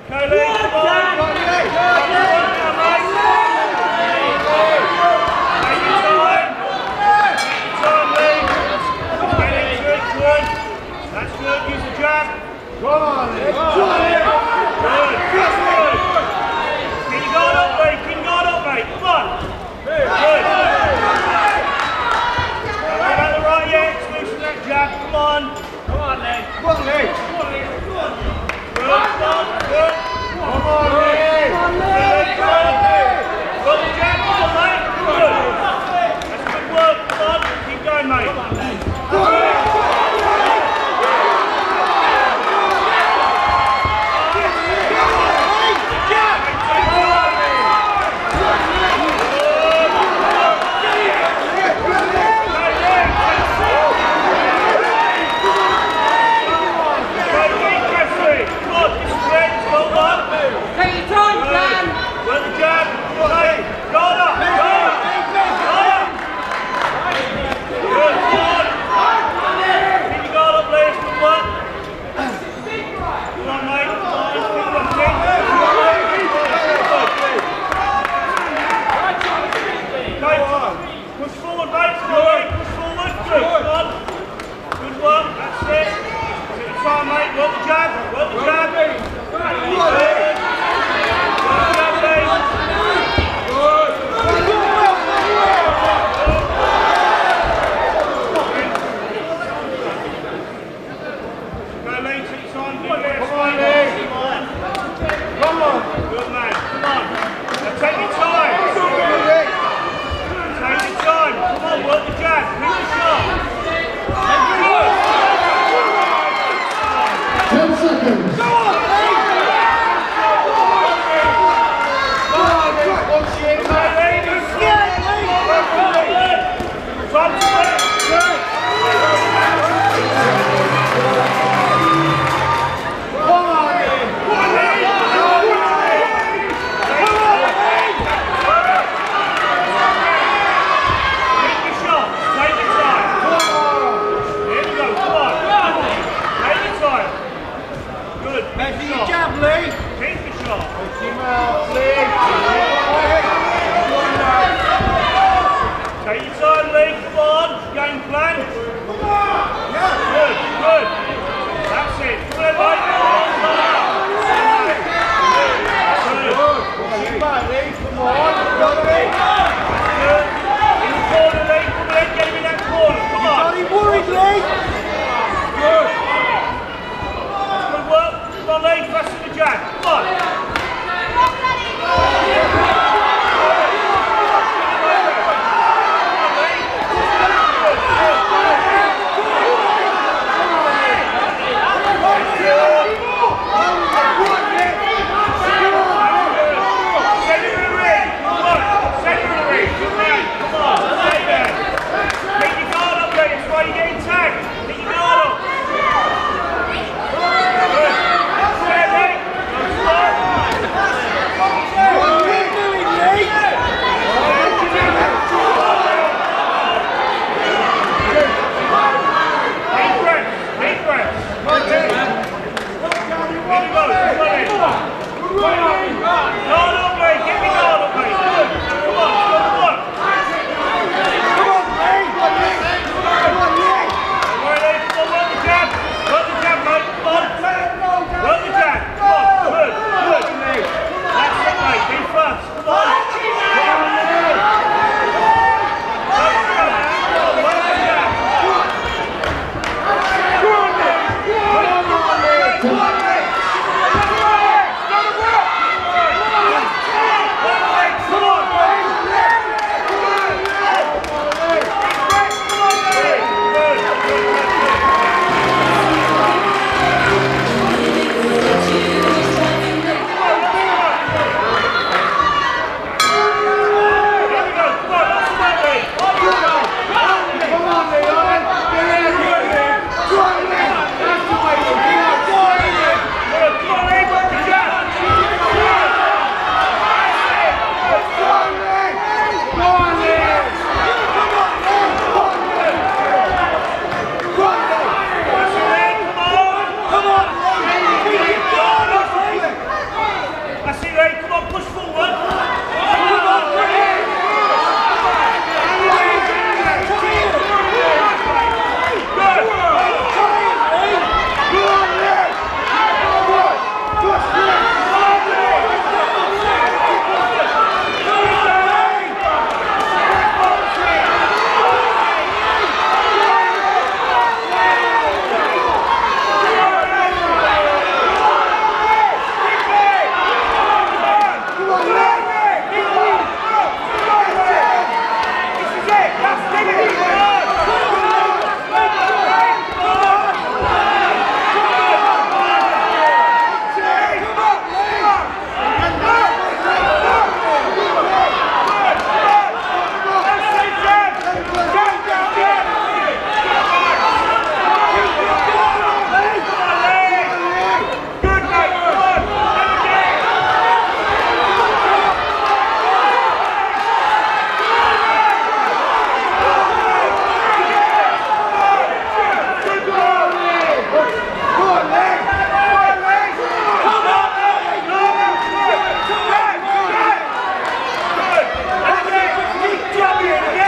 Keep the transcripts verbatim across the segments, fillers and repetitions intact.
Okay, Lee, come on. Come on, mate. Take your time. Take your time, Lee. Get into it, good. That's good, use the jab. Go on, Lee. Go on, Good, good, good. Keep your guard up, Lee. Keep your guard up, mate. Come on. Good. Don't worry about the right yet. Exclusion that jab. Come on. Come on, Lee. Come on, Lee. Good, good, good.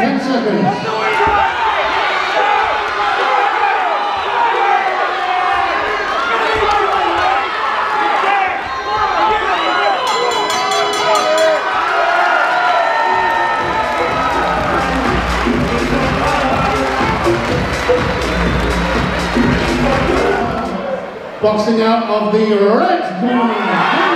Ten seconds. Boxing out of the red corner.